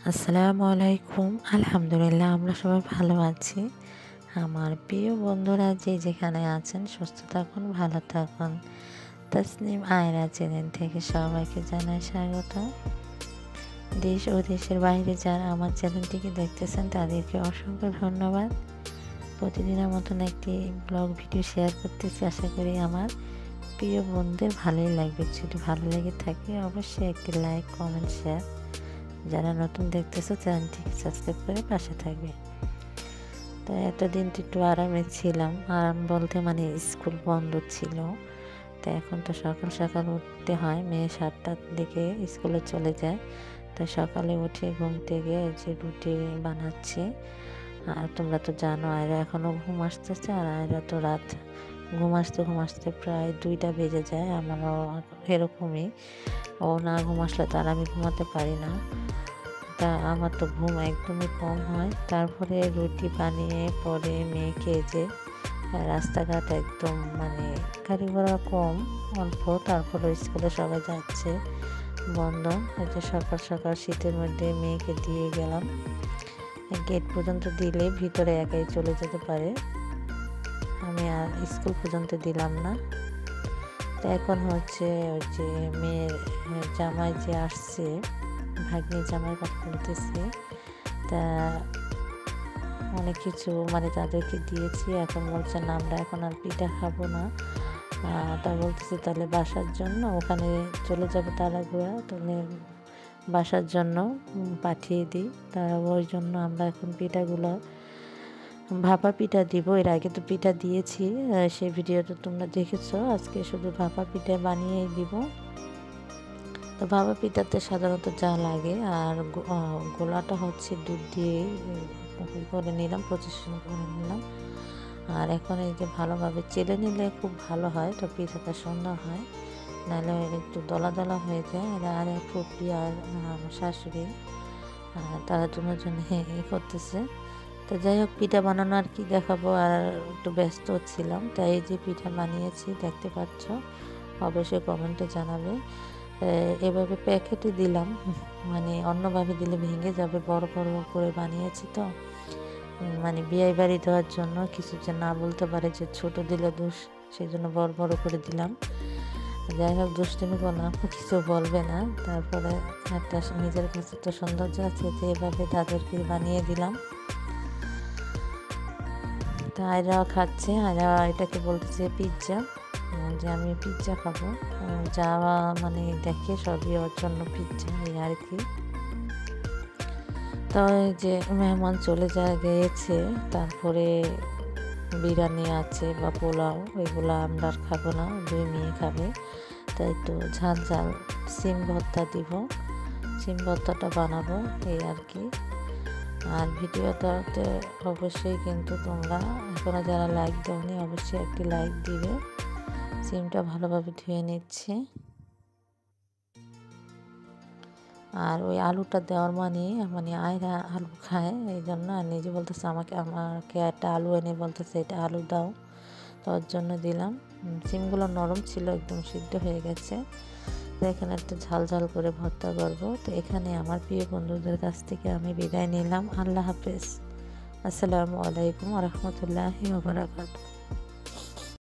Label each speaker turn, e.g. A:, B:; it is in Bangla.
A: আসসালামু আলাইকুম। আলহামদুলিল্লাহ আমরা সবাই ভালো আছি। আমার প্রিয় বন্ধুরা যে যেখানে আছেন সুস্থ থাকুন, ভালো থাকুন। তাসনিম আয়রা চ্যানেল থেকে সবাইকে জানাই স্বাগত। দেশ ও দেশের বাইরে যারা আমার চ্যানেলটিকে দেখতেছেন তাদেরকে অসংখ্য ধন্যবাদ। প্রতিদিনের মতন একটি ব্লগ ভিডিও শেয়ার করতেছি। আশা করি আমার প্রিয় বন্ধুদের ভালোই লাগবে। যদি ভালো লেগে থাকে অবশ্যই একটি লাইক, কমেন্ট, শেয়ার। যারা নতুন দেখতেছো চ্যানেলটিকে সাবস্ক্রাইব করে পাশে থাকবে। তো এতদিন তো একটু আরামে ছিলাম, আরাম বলতে মানে স্কুল বন্ধ ছিল। তো এখন তো সকাল সকাল উঠতে হয়, মেয়ে 7টার দিকে স্কুলে চলে যায়। তাই সকালে উঠে ঘুম থেকে যে রুটি বানাচ্ছি। আর তোমরা তো জানো আয়রা এখনও ঘুম আসতেছে, আর আয়রা তো রাত ঘুম আসতে প্রায় 2টা বেজে যায়। আমারও এরকমই, ও না ঘুম আসলে তো আর আমি ঘুমাতে পারি না। তা আমার তো ঘুম একদমই কম হয়। তারপরে রুটি বানিয়ে পরে মেয়েকে যে রাস্তাঘাট একদম মানে গাড়ি ঘোড়া কম, অল্প। তারপরে স্কুলে সবাই যাচ্ছে, বন্ধ। এই যে সকাল সকাল শীতের মধ্যে মেয়েকে দিয়ে গেলাম। গেট পর্যন্ত দিলে ভিতরে একাই চলে যেতে পারে, আমি আর স্কুল পর্যন্ত দিলাম না। তো এখন হচ্ছে ওই যে মেয়ের জামাই যে আসছে, ভাগ্নি জামাই কথা বলতেছে, তা অনেক কিছু মানে তাদেরকে দিয়েছি। এখন বলছে না আমরা এখন আর পিঠা খাবো না। তা বলতেছে তাহলে বাসার জন্য ওখানে চলে যাবে তাড়াহুড়া, তাহলে বাসার জন্য পাঠিয়ে দিই। তা ওই জন্য আমরা এখন পিঠাগুলো ভাপা পিঠা দিব। এর আগে তো পিঠা দিয়েছি, সেই ভিডিওটা তোমরা দেখেছো। আজকে শুধু ভাপা পিঠা বানিয়েই দিব। তো ভাপা পিঠাতে সাধারণত যা লাগে, আর গোলাটা হচ্ছে দুধ দিয়ে করে নিলাম, প্রসেসিং করে নিলাম। আর এখন এই যে ভালোভাবে চেলে নিলে খুব ভালো হয়, তো পিঠাটা সুন্দর হয়। নাহলে একটু দলা দলা হয়ে যায়। আর এক ফুপি আর আমার শাশুড়ি তারা দুজন করতেছে। তো যাই হোক, পিঠা বানানো আর কি দেখাবো, আর একটু ব্যস্ত ছিলাম। তাই এই যে পিঠা বানিয়েছি দেখতে পাচ্ছ, অবশ্যই কমেন্টে জানাবে। এভাবে প্যাকেটে দিলাম, মানে অন্যভাবে দিলে ভেঙে যাবে। বড় বড় করে বানিয়েছি তো, মানে বিয়ে বাড়ি দেওয়ার জন্য কিছু যে না বলতে পারে যে ছোট দিলে দোষ, সেই জন্য বড় বড় করে দিলাম। যাই হোক, দুষ্টুমি করলাম, কিছু বলবে না। তারপরে একটা নিজের কাছে তো সৌন্দর্য আছে, যে এভাবে তাদেরকে বানিয়ে দিলাম। তা আয়রাও খাচ্ছে। আয়রা এটাকে বলতেছে পিৎজা, যে আমি পিৎজা খাবো। যাওয়া মানে দেখে সবই ওর জন্য পিৎজা, এই আর কি। তো এই যে মেহমান চলে গিয়েছে, তারপরে বিরিয়ানি আছে বা পোলাও, এগুলো আমরা আর খাবো না, 2 মেয়ে খাবে। তাই তো ঝাল ঝাল সিম ভর্তা দিব, সিম ভর্তাটা বানাবো, এই আর কি। আর ভিডিওটাতে অবশ্যই কিন্তু তোমরা এখনো যারা লাইক দাওনি অবশ্যই একটি লাইক দিবে। সিমটা ভালোভাবে ধুয়ে নিচ্ছি। আর ওই আলুটা দেওয়ার মানে আয়রা আলু খায়, এই জন্য। আর নিজে বলতেছে আমাকে একটা আলু এনে বলতেছে এটা আলু দাও, তো ওর জন্য দিলাম। সিমগুলো নরম ছিল, একদম সিদ্ধ হয়ে গেছে। তো এখানে একটা ঝাল ঝাল করে ভর্তা করবো। তো এখানে আমার প্রিয় বন্ধুদের কাছ থেকে আমি বিদায় নিলাম। আল্লাহ হাফেজ। আসসালামু আলাইকুম ওয়া রাহমাতুল্লাহি ওয়া বারাকাতুহু।